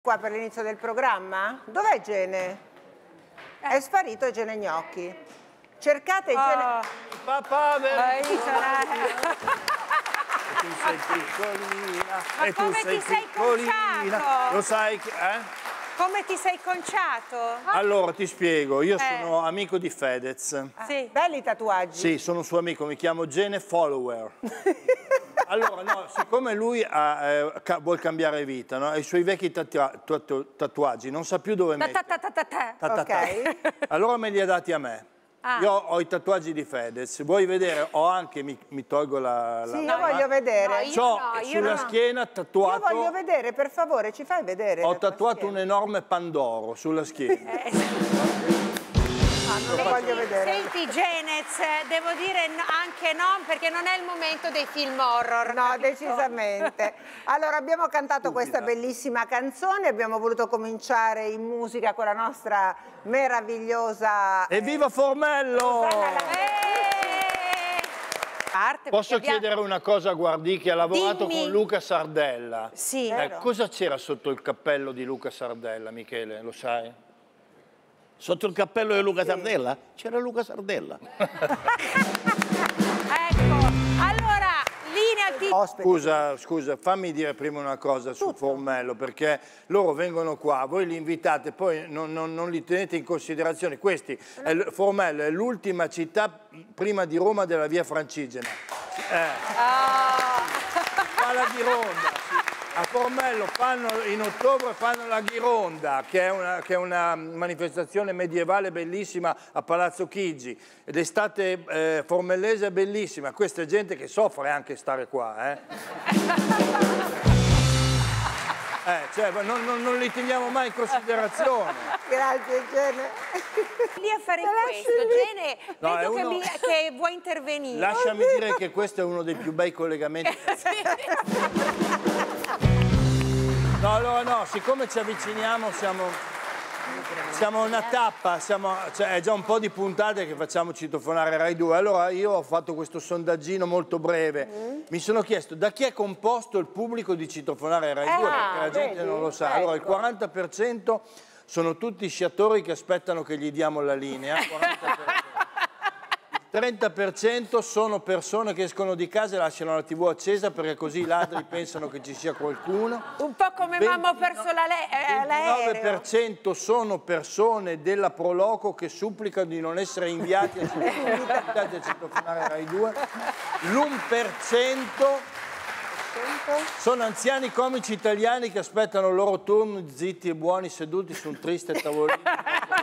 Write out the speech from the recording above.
Qua per l'inizio del programma? Dov'è Gene? È sparito Gene Gnocchi. Cercate Gene... Papà, Tu sei piccolina. Ma e tu come sei ti sei piccolina. conciato? Lo sai che... Come ti sei conciato? Allora, ti spiego. Io sono amico di Fedez. Sì. Belli tatuaggi. Sì, sono un suo amico, mi chiamo Gene Follower. Allora, no, siccome lui vuol cambiare vita, no? I suoi vecchi tatuaggi non sa più dove mettere. Ok. Allora me li ha dati a me. Io ho i tatuaggi di Fedez. Vuoi vedere? Ho anche, mi tolgo la... Sì, io voglio vedere. C'ho sulla schiena tatuato... Io voglio vedere, per favore, ci fai vedere? Ho tatuato un enorme Pandoro sulla schiena. Lo voglio vedere. Senti Genez, devo dire anche no, perché non è il momento dei film horror. No, capito? Decisamente. Allora, abbiamo cantato questa bellissima canzone, abbiamo voluto cominciare in musica con la nostra meravigliosa... Evviva Formello! Arte, Posso perché chiedere una cosa a Guardì, che ha lavorato Dimmi. con Luca Sardella? Sì. Cosa c'era sotto il cappello di Luca Sardella, Michele? Lo sai? Sotto il cappello di Luca Sardella? C'era Luca Sardella. Ecco, allora, linea Scusa, fammi dire prima una cosa su Formello, perché loro vengono qua, voi li invitate, poi non li tenete in considerazione. Formello è l'ultima città prima di Roma della via Francigena. Fa la Ghironda. A Formello in ottobre fanno la Ghironda, che è una manifestazione medievale bellissima a Palazzo Chigi. Ed l'estate formellese è bellissima. Questa è gente che soffre anche stare qua. Cioè, non li teniamo mai in considerazione. Grazie, Gene. lì a fare questo. Gene, No, vedo che vuoi intervenire. Lasciami dire che questo è uno dei più bei collegamenti. No, allora no, siccome ci avviciniamo siamo una tappa, cioè, è già un po' di puntate che facciamo citofonare Rai 2. Allora io ho fatto questo sondaggino molto breve. Mi sono chiesto da chi è composto il pubblico di citofonare Rai 2, perché la gente non lo sa. Allora il 40% sono tutti sciatori che aspettano che gli diamo la linea. 40%. 30% sono persone che escono di casa e lasciano la TV accesa perché così i ladri pensano che ci sia qualcuno. Un po' come mamma ho perso l'aereo. 29% sono persone della Proloco che supplicano di non essere inviati a citofonare Rai 2. L'1% sono anziani comici italiani che aspettano il loro turno zitti e buoni seduti su un triste tavolino.